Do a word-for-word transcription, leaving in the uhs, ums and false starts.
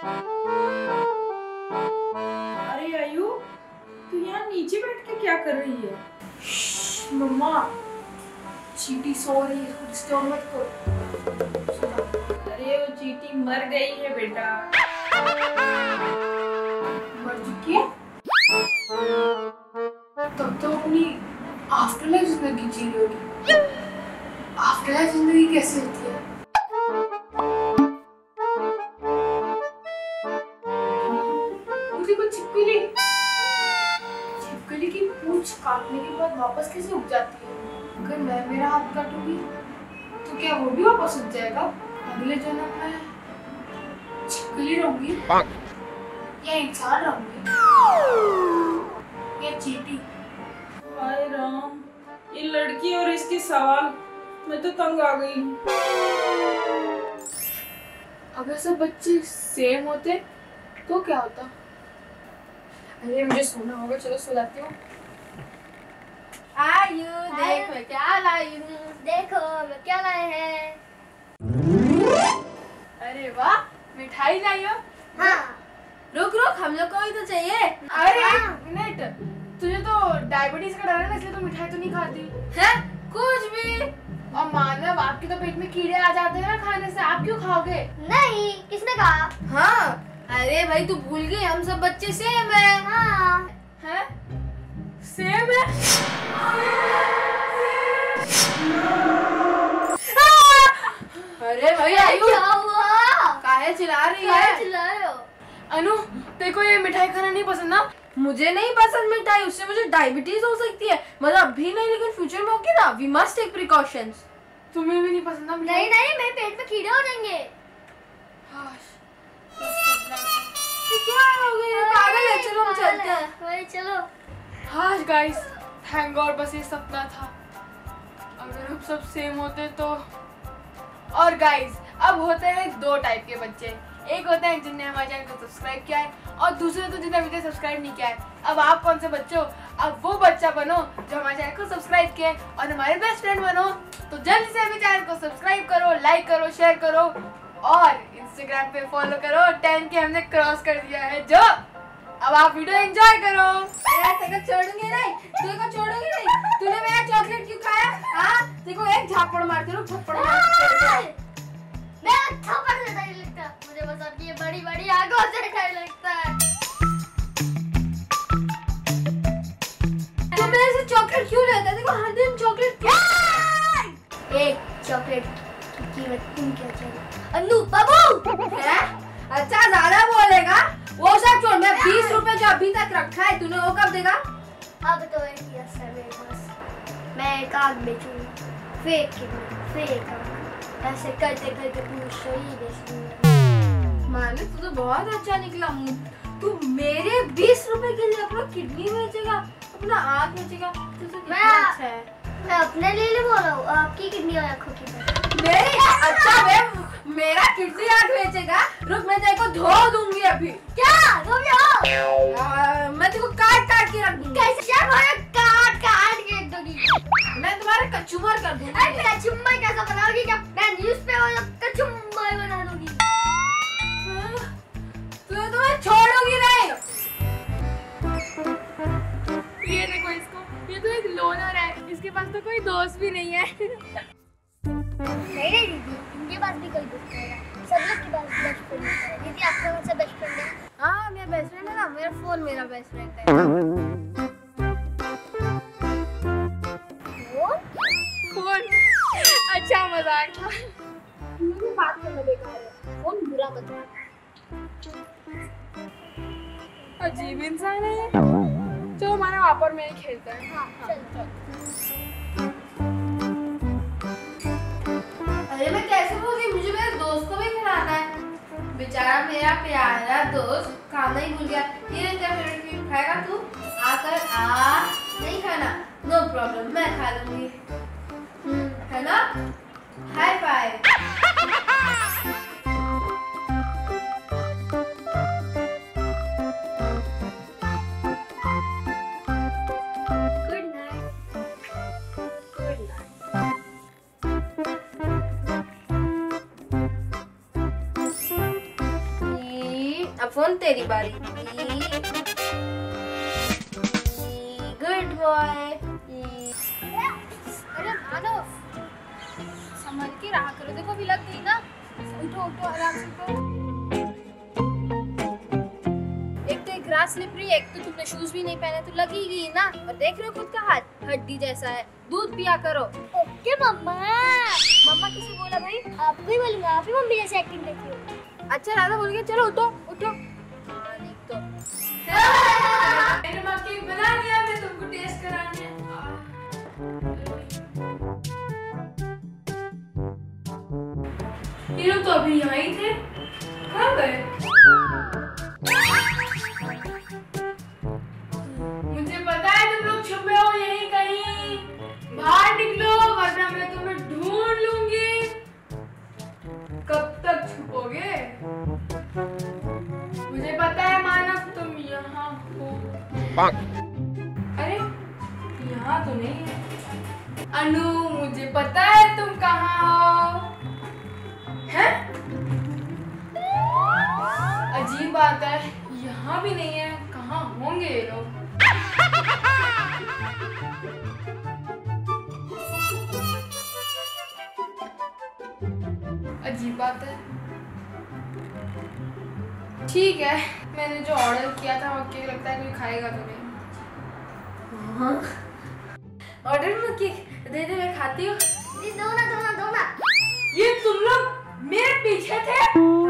अरे आयु, तू यहाँ नीचे बैठ के क्या कर रही है? मम्मा, चीटी सो रही है, इसको डिस्टर्ब मत करो। अरे वो चीटी मर गई है बेटा। मर चुकी है? तब तो अपनी आफ्टर लाइफ जिंदगी जी रही होगी। आफ्टर लाइफ जिंदगी कैसे होती है? मुझे कुछ छिपकली छिपकली की पूंछ काटने के बाद वापस कैसे उग जाती है? अगर मैं मेरा हाथ काटूंगी तो क्या वो भी वापस उग जाएगा? अगले जन्म में छिपकली रहूंगी या इंसान रहूंगी या चींटी? हाय राम, ये लड़की और इसके सवाल, मैं तो तंग आ गई। अगर सब बच्चे सेम होते तो क्या होता? अरे मुझे सोना होगा, चलो सो जाती हूँ। आयु देख मैं क्या लाई हूँ, देखो मैं क्या लाए हैं। अरे वाह, मिठाई लाई हो? हाँ। रुक रुक, हम लोग को भी तो चाहिए। अरे एक मिनट, तुझे तो डायबिटीज का डर है ना, इसलिए तो मिठाई तो नहीं खाती है? कुछ भी। और मानव, आपके तो पेट में कीड़े आ जाते हैं ना खाने से, आप क्यों खाओगे? नहीं, किसने कहा? हाँ, अरे भाई तू भूल गई, हम सब बच्चे सेम है। हाँ। हैं? सेम है? अरे भाई आयु, क्या हुआ? काहे चिल्ला रही है? चिल्ला रहे हो? अनु, तेरे को ये मिठाई खाना नहीं पसंद ना? मुझे नहीं पसंद मिठाई, उससे मुझे डायबिटीज हो सकती है। मतलब अभी नहीं, लेकिन फ्यूचर में होगी ना। We must take precautions. तुम्हें भी नहीं पसंद ना मिठाई? नहीं नहीं, मेरे पेट में कीड़े हो जाएंगे। क्या हो गया? पागल है, चलो हम चलते हैं। भाई चलो। हाँ गाइस, थैंक गॉड, बस ये सपना था। अगर हम सब सेम होते तो। और गाइस, अब होते हैं दो टाइप के बच्चे। एक होते हैं जिनने हमारे चैनल को सब्सक्राइब किया है, और दूसरे तो जिन्हें अभी तक सब्सक्राइब नहीं किया है। अब आप कौन से बच्चे हो? अब वो बच्चा बनो जो हमारे चैनल को सब्सक्राइब किया है और हमारे बेस्ट फ्रेंड बनो। तो जल्दी से अभी चैनल को सब्सक्राइब करो, लाइक करो, शेयर करो और इंस्टाग्राम पे फॉलो करो। टेन के हमने क्रॉस कर दिया है जो। अब आप वीडियो एंजॉय करो। यार तेरे को छोड़ूंगी नहीं, तेरे को छोड़ूंगी नहीं। तूने मेरा चॉकलेट क्यों खाया? हाँ, तेरे को एक झापड़ मारती हूँ, थप्पड़ मारती। मैं थप्पड़ से नहीं लगता मुझे, बस आपकी ये बड़ी बड़ी आंखों से डर लगता है। तू मेरे से चॉकलेट क्यों लेता है? देखो हर दिन चॉकलेट क्यों? एक चॉकलेट की कीमत तुम क्या चाहिए? अन्नू बाबू है? अच्छा ज्यादा बोलेगा। वो सब छोड़, मैं बीस रुपए जो अभी तक रखा है तूने, वो कब देगा? अब तो एक यस है मेरे पास। मैं एक आग बेचूंगी, फेक फेक आग। ऐसे करते करते पूरी शरीर बेच दूंगा। माने तू तो बहुत अच्छा निकला। तू मेरे बीस रुपए के लिए अपना किडनी बेचेगा, अपना आँख बेचेगा? तू तो कितना अच्छा है। मैं अपने लिए नहीं बोल रहा हूँ, आपकी किडनी और आँखों की। मेरी? अच्छा वे मेरा किडनी आँख बेचेगा? रुक, मैं तेरे को धो दूंगी अभी। क्या धो दो? मैं तेरे को काट काट के रख दूंगी। कैसे? क्या काट काट के रख दूंगी? मैं तुम्हारा कचुम्बर कर दूंगी। अरे कचुम्बर कैसा बनाओगी? क्या मैं न्यूज़ पे वो कचुम्बर बना दूंगी? तो तुम्हें छोड़ूंगी नहीं। ये देखो इसको, ये तो एक लोनर है, इसके पास तो कोई दोस्त भी नहीं है। नहीं नहीं दीदी, इनके पास भी कोई दोस्त नहीं है, सब लोग के पास बेस्ट फ्रेंड है। दीदी आपका कौन सा बेस्ट फ्रेंड है? हाँ मेरा बेस्ट फ्रेंड है ना, मेरा फोन मेरा बेस्ट फ्रेंड है। फोन? अच्छा मजाक था। मुझे बात करना बेकार है, फोन बुरा मत है। अजीब इंसान है। चलो हमारा वापर में ही खेलता है। हाँ चल चल। अरे मैं कैसे भूल गई, मुझे मेरे दोस्त को भी खिलाना है। बेचारा मेरा प्यारा दोस्त खाना ही भूल गया। ये तेरा फेवरेट क्रीम खाएगा तू? आकर आ। नहीं खाना? नो प्रॉब्लम, मैं खा लूंगी। हम्म, है ना? High five. फोन, तेरी बारी। Good boy. अरे मानव, संभल के रहा करो, देखो अभी लग गई ना। उठो उठो आराम से उठो। एक तो ग्रास स्लिपरी, एक तो तुमने शूज भी नहीं पहने तो लगी गई ना। और देख रहे हो खुद का हाथ, हड्डी जैसा है। दूध पिया करो। ओके मम्मा। मम्मा किसे बोला भाई? आपको ही बोलूंगा, आप ही मम्मी जैसे एक्टिंग करती हो। अच्छा राधा बोल गया, चलो उठो उठो। हाँ, नहीं तो मैंने मक्खी बना लिया, मैं तुमको टेस्ट कराने। ये लोग तो अभी यहाँ ही थे, कहाँ गए? मुझे पता है तुम लोग छुपे हो यहीं कहीं, बाहर निकलो वरना मैं तुम्हें ढूंढ लूंगी। कब तक छुपोगे? मुझे पता है मानव तुम यहाँ हो। अरे यहाँ तो नहीं है। अनु मुझे पता है तुम कहाँ हो। हैं? अजीब बात है, यहाँ भी नहीं है, कहाँ होंगे ये लोग? अजीब बात है। ठीक है, मैंने जो ऑर्डर किया था वो केक लगता है कोई खाएगा तो नहीं। ऑर्डर में केक दे दे, मैं खाती हूँ। दो ना दो ना दो ना। ये तुम लोग मेरे पीछे थे?